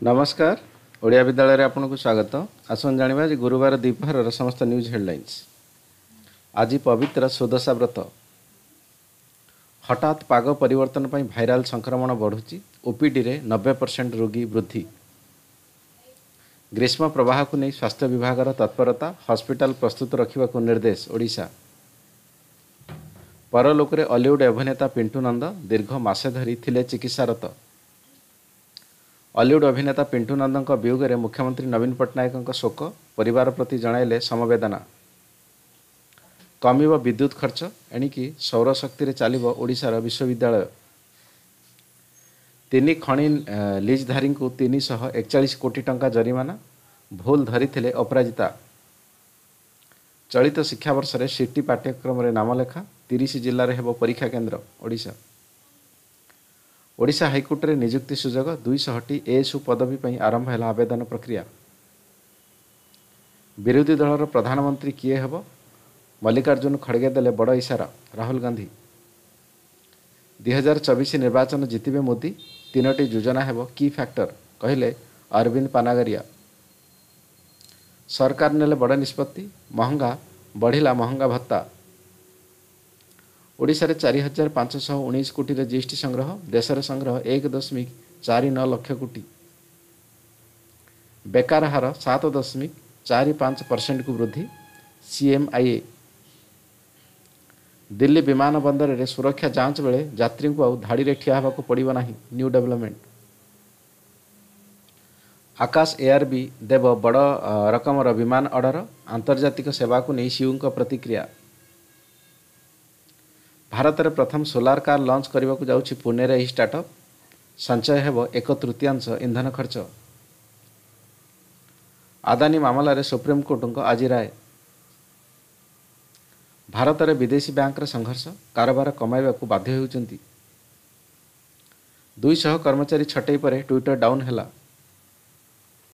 नमस्कार। ओडिया विद्यालय रे आपनको स्वागत। आसन जानिबा जे गुरुवार द्विपहर समस्त न्यूज हेडलाइंस। आज पवित्र सुदशा व्रत। हठात पाग परिवर्तन पर भाइराल संक्रमण बढ़ुची। ओपीडी रे 90% रोगी वृद्धि। ग्रीष्म प्रवाह को नहीं स्वास्थ्य विभाग तत्परता। हॉस्पिटल प्रस्तुत रखा निर्देश। ओडिशा परलोक रे हॉलीवुड अभिनेता पिंटू नंद दीर्घ मासे धरी थिले चिकित्सारत। हॉलीवुड अभिनेता पिंटू नंद वियोग में मुख्यमंत्री नवीन पट्टनायक शोक। परिवार प्रति जणाइले समवेदना। कमिब विद्युत खर्च एणिकी सौरशक्ति रे चलिबो ओडिशार विश्वविद्यालय। 3 खଣି लीजधारी को 341 कोटी टंका जरिमाना। भूल धरी अपराजिता। चलित शिक्षावर्ष रे सिटी पाठ्यक्रम रे नामलेखा। 30 जिले में हेबो परीक्षा केन्द्र। ओडिशा ओडिशा हाईकोर्ट रे नियुक्ति सुजोग। 200टी एएसयू पदवी पर आरंभ है आवेदन प्रक्रिया। विरोधी दलर प्रधानमंत्री किए हेबो? मल्लिकार्जुन खड़गे देले बड़ इशारा। राहुल गांधी 2024 निर्वाचन जितिबे मोदी। 3टी योजना हेबो की फैक्टर कहले अरविंद पानागरिया। सरकार नेले बड़ निष्पत्ति। महंगा बढ़िला महंगा भत्ता। ओडिशा रे 4519 कोटी रे जीएसटी संग्रह। देशर संग्रह 1.49 लाख कोटी। बेकार हार 7.45% को वृद्धि। सीएमआईए दिल्ली विमान बंदर रे सुरक्षा जांच बेले यात्री को धाड़ी रे ठिया होगा पड़ो ना। New development. आकाश एआरबी देव बड़ रकमर विमान ऑर्डर। आंतर्जातिक सेवा को नहीं सीयू प्रतिक्रिया। भारत में प्रथम सोलार कार लॉन्च करने को जाऊँगी पुणे रे स्टार्टअप। संचय हेबो 1/3 इंधन खर्च। आदानी मामला रे सुप्रीमकोर्ट आज राय। भारत में विदेशी बैंक रे संघर्ष। कारोबार कमाइबा को बाध्य होउचंती। 200 कर्मचारी छटई पर ट्विटर डाउन हैला।